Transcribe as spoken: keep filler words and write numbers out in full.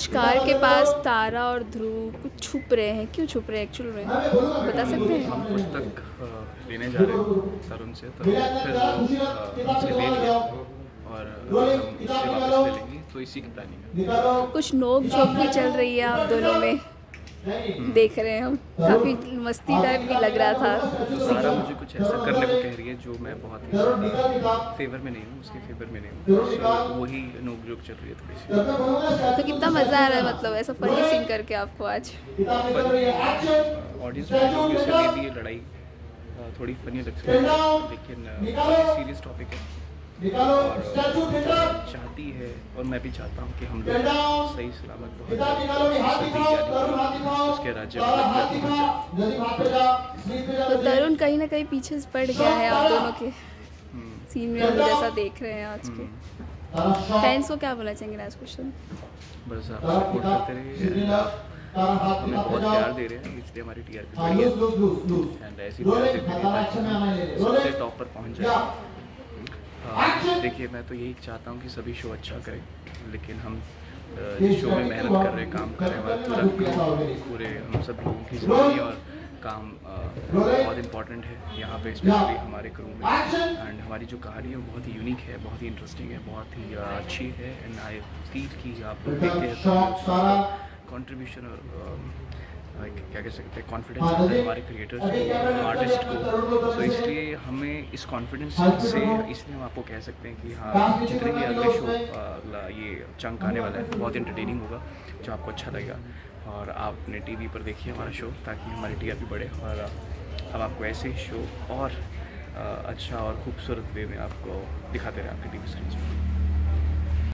Car के पास तारा और ध्रुव कुछ छुप रहे हैं, क्यों छुप रहे हैं एक्चुअल में, बता सकते हैं? हम पुस्तक लेने जा रहे हैं तरुण से, तो फिर वो हमसे ले लिया और हम उससे वापस ले लेंगे, तो इसी की प्लानिंग है। कुछ नोक झोंक भी चल रही है आप दोनों में, देख रहे हैं हम, काफ़ी मस्ती टाइप भी लग रहा था। तो सारा मुझे कुछ ऐसा करने को कह रही है जो मैं बहुत ही ज़्यादा फेवर में नहीं हूँ, उसके फेवर में नहीं हूँ, so, वही नोक झोंक चल रही है थोड़ी सी। तो कितना मज़ा आ रहा है, मतलब ऐसा फनी सीन करके आपको आज? ऑडियंस में जो भी उससे ये लड़ाई थोड़ी फनी लग सकती है, लेकिन सीरियस टॉपिक है और चाहती है और मैं भी चाहता हूँ कि हम लोग सही सलामत उसके राज्य में। तो तरुण कहीं ना कहीं पीछे पड़ गया है आप दोनों के सीन में, हम जैसा देख रहे हैं आज के। फैंस को क्या बोलना चाहेंगे लास्ट क्वेश्चन? बस आप सपोर्ट करते रहिए, हमें बहुत प्यार दे रहे हैं, इसलिए हमारी टीआरपी बढ़ी है एंड ऐसी प्यार देते रहिए ताकि हम सबसे टॉप पर पहुँच जाए। देखिए, मैं तो यही चाहता हूँ कि सभी शो अच्छा करें, लेकिन हम जिस शो में मेहनत कर रहे हैं, काम कर रहे हैं, हमारा पूरा पूरे हम सब लोगों की ज़िंदगी और काम बहुत इम्पॉर्टेंट है यहाँ पे, स्पेशली हमारे क्रू में। एंड हमारी जो कहानी है वो बहुत ही यूनिक है, बहुत ही इंटरेस्टिंग है, बहुत ही अच्छी है एंड आई फील कि आप लोग देखते हैं तो कंट्रीब्यूशन और क्या कह सकते हैं कॉन्फिडेंस आता है हमारे क्रिएटर्स को, आर्टिस्ट को। सो इसलिए हमें इस कॉन्फिडेंस से, इसलिए हम आपको कह सकते हैं कि हाँ, जितने भी अगले शो ये चंक आने वाला है बहुत इंटरटेनिंग होगा, जो आपको अच्छा लगेगा और आपने टीवी पर देखिए हमारा शो, ताकि हमारी टीआरपी बढ़े और हम आपको ऐसे ही शो और अच्छा और खूबसूरत वे में आपको दिखाते रहे आपके टीवी सीरीज में।